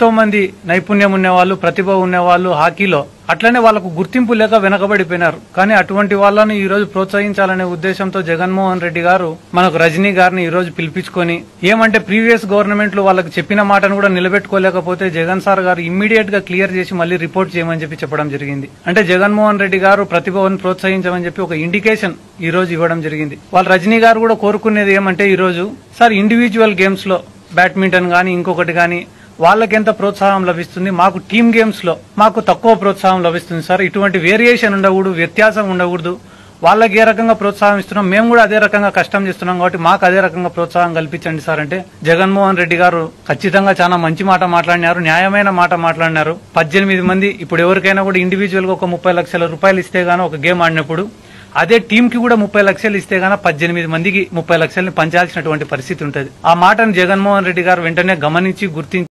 ఎంతో మంది నైపుణ్యం ఉన్నవాళ్ళు, ప్రతిభ ఉన్నవాళ్ళు హాకీలో అట్లనే వాళ్ళకు గుర్తింపు లేక వెనకబడిపోయినారు. కానీ అటువంటి వాళ్ళని ఈ రోజు ప్రోత్సహించాలనే ఉద్దేశంతో జగన్మోహన్ రెడ్డి గారు మనకు రజనీ గారిని ఈ రోజు పిలిపించుకొని, ఏమంటే ప్రీవియస్ గవర్నమెంట్ లో వాళ్ళకి చెప్పిన మాటను కూడా నిలబెట్టుకోలేకపోతే జగన్ సార్ గారు ఇమ్మీడియట్ గా క్లియర్ చేసి మళ్ళీ రిపోర్ట్ చేయమని చెప్పడం జరిగింది. అంటే జగన్మోహన్ రెడ్డి గారు ప్రతిభను ప్రోత్సహించమని చెప్పి ఒక ఇండికేషన్ ఈ రోజు ఇవ్వడం జరిగింది. వాళ్ళు రజనీ గారు కూడా కోరుకునేది ఏమంటే ఈ రోజు సార్ ఇండివిజువల్ గేమ్స్ లో బ్యాడ్మింటన్ గానీ ఇంకొకటి గానీ వాళ్ళకెంత ప్రోత్సాహం లభిస్తుంది, మాకు టీమ్ గేమ్స్ లో మాకు తక్కువ ప్రోత్సాహం లభిస్తుంది సార్. ఇటువంటి వేరియేషన్ ఉండకూడదు, వ్యత్యాసం ఉండకూడదు. వాళ్ళకి ఏ రకంగా ప్రోత్సాహం ఇస్తున్నాం, మేము కూడా అదే రకంగా కష్టం చేస్తున్నాం కాబట్టి మాకు అదే రకంగా ప్రోత్సాహం కల్పించండి సార్ అంటే జగన్మోహన్ రెడ్డి గారు ఖచ్చితంగా చాలా మంచి మాట మాట్లాడినారు, న్యాయమైన మాట మాట్లాడినారు. 18 మంది ఇప్పుడు ఎవరికైనా కూడా ఇండివిజువల్ గా ఒక 30 లక్షల రూపాయలు ఇస్తే గానీ ఒక గేమ్ ఆడినప్పుడు అదే టీం కి కూడా 30 లక్షలు ఇస్తే గానీ 18 మందికి 30 లక్షల్ని పంచాల్సినటువంటి పరిస్థితి ఉంటుంది. ఆ మాటను జగన్మోహన్ రెడ్డి గారు వెంటనే గమనించి గుర్తించి